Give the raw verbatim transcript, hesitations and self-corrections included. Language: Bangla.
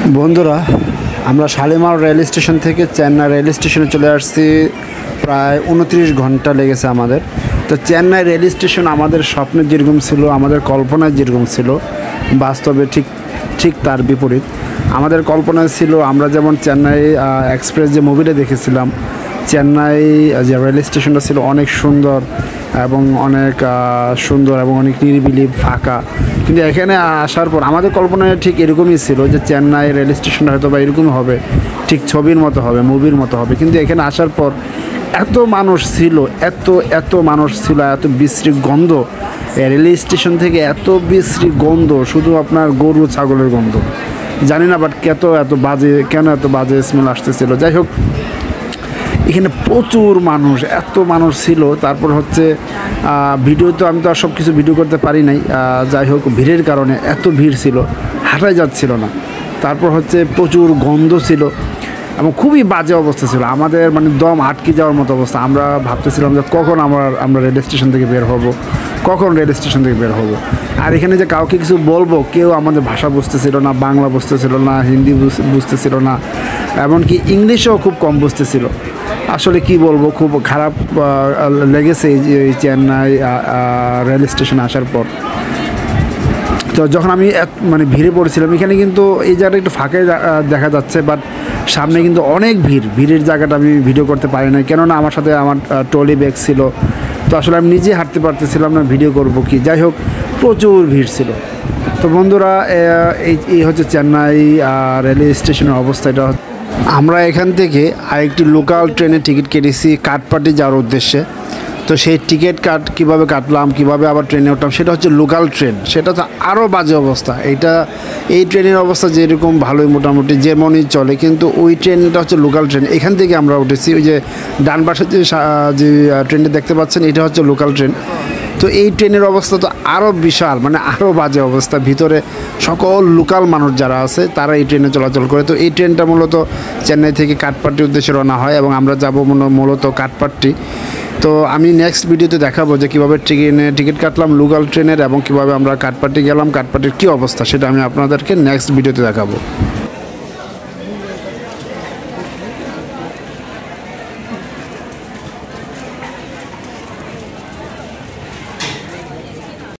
বন্ধুরা আমরা শালিমার রেল স্টেশন থেকে চেন্নাই রেল স্টেশনে চলে আসছি। প্রায় উনত্রিশ ঘন্টা লেগেছে আমাদের। তো চেন্নাই রেল স্টেশন আমাদের স্বপ্নের যেরকম ছিল, আমাদের কল্পনায় যেরকম ছিল, বাস্তবে ঠিক ঠিক তার বিপরীত। আমাদের কল্পনায় ছিল আমরা যেমন চেন্নাই এক্সপ্রেস যে মুভিটা দেখেছিলাম, চেন্নাই যে রেল স্টেশনটা ছিল অনেক সুন্দর এবং অনেক সুন্দর এবং অনেক নিরিবিলি ফাঁকা। কিন্তু এখানে আসার পর আমাদের কল্পনায় ঠিক এরকমই ছিল যে চেন্নাই রেল স্টেশনটা হয়তো বা এরকমই হবে, ঠিক ছবির মতো হবে, মুভির মতো হবে। কিন্তু এখানে আসার পর এত মানুষ ছিল, এত এত মানুষ ছিল, এত বিশ্রী গন্ধ রেল স্টেশন থেকে, এত বিশ্রী গন্ধ, শুধু আপনার গরু ছাগলের গন্ধ। জানি না বাট কত এত বাজে, কেন এত বাজে স্মেল আসতেছিল। যাই হোক, এখানে প্রচুর মানুষ, এত মানুষ ছিল। তারপর হচ্ছে ভিডিও তো আমি তো আর সব কিছু ভিডিও করতে পারি নাই। যাই হোক, ভিড়ের কারণে এত ভিড় ছিল, হাঁটাই যাচ্ছিল না। তারপর হচ্ছে প্রচুর গন্ধ ছিল এবং খুবই বাজে অবস্থা ছিল, আমাদের মানে দম আটকে যাওয়ার মতো অবস্থা। আমরা ভাবতেছিলাম যে কখন আমরা আমরা রেল স্টেশন থেকে বের হব, কখন রেল স্টেশন থেকে বের হব। আর এখানে যে কাউকে কিছু বলবো, কেউ আমাদের ভাষা বুঝতেছিল না, বাংলা বুঝতেছিল না, হিন্দি বুঝতেছিল না, এমনকি ইংলিশও খুব কম বুঝতেছিল। আসলে কি বলবো, খুব খারাপ লেগেছে এই চেন্নাই রেল স্টেশনে আসার পর। তো যখন আমি মানে ভিড়ে পড়েছিলাম, এখানে কিন্তু এই জায়গাটা একটু ফাঁকাই দেখা যাচ্ছে, বাট সামনে কিন্তু অনেক ভিড়। ভিড়ের জায়গাটা আমি ভিডিও করতে পারি না, কেননা আমার সাথে আমার ট্রলি ব্যাগ ছিল। তো আসলে আমি নিজে হাঁটতে পারতেছিলাম না, ভিডিও করব কি। যাই হোক, প্রচুর ভিড় ছিল। তো বন্ধুরা, এই এই হচ্ছে চেন্নাই রেল স্টেশনের অবস্থা। এটা আমরা এখান থেকে আরেকটি লোকাল ট্রেনের টিকিট কেটেছি কাঠপাটি যাওয়ার উদ্দেশ্যে। তো সেই টিকিট কাট কীভাবে কাটলাম, কীভাবে আবার ট্রেনে উঠলাম, সেটা হচ্ছে লোকাল ট্রেন। সেটা তো আরও বাজে অবস্থা। এইটা এই ট্রেনের অবস্থা যেরকম ভালোই, মোটামুটি যেমনই চলে, কিন্তু ওই ট্রেনটা হচ্ছে লোকাল ট্রেন। এখান থেকে আমরা উঠেছি, ওই যে ডান পাশে যে যে ট্রেনটা দেখতে পাচ্ছেন, এটা হচ্ছে লোকাল ট্রেন। তো এই ট্রেনের অবস্থা তো আরও বিশাল, মানে আরও বাজে অবস্থা। ভিতরে সকল লোকাল মানুষ যারা আছে তারা এই ট্রেনে চলাচল করে। তো এই ট্রেনটা মূলত চেন্নাই থেকে কাঠপাট্টির উদ্দেশ্যে রওনা হয় এবং আমরা যাব মূলত কাঠপাট্টি। তো আমি নেক্সট ভিডিওতে দেখাবো যে কীভাবে ট্রেনে টিকিট কাটলাম লোকাল ট্রেনের এবং কীভাবে আমরা কাঠপাট্টি গেলাম, কাঠপাট্টির কী অবস্থা, সেটা আমি আপনাদেরকে নেক্সট ভিডিওতে দেখাবো।